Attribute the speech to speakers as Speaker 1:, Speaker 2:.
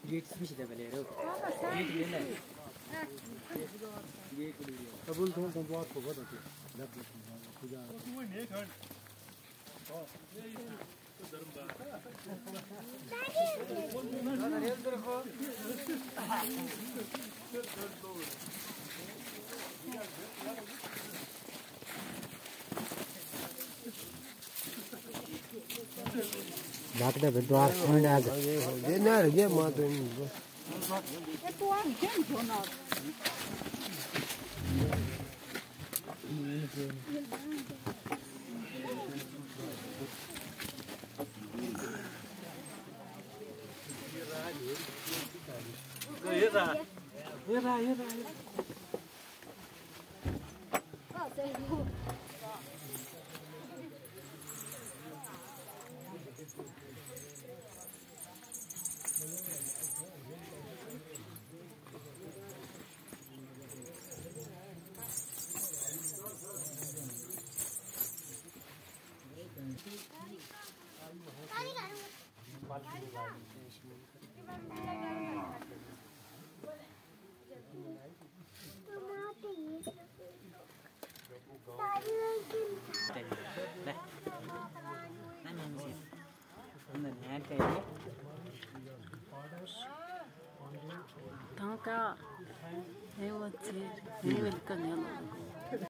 Speaker 1: get special लेरो get लेना ये को लियो कबूल तो बहुत होगा तो लग पूजा वो नहीं खंड हां ये धर्म बात दादी रेल देखो
Speaker 2: Bakda bedwar khanda az
Speaker 3: ye na ye ma to ni
Speaker 4: e to an ken jona
Speaker 1: ये
Speaker 4: Tanka, eu vou dizer, eu vou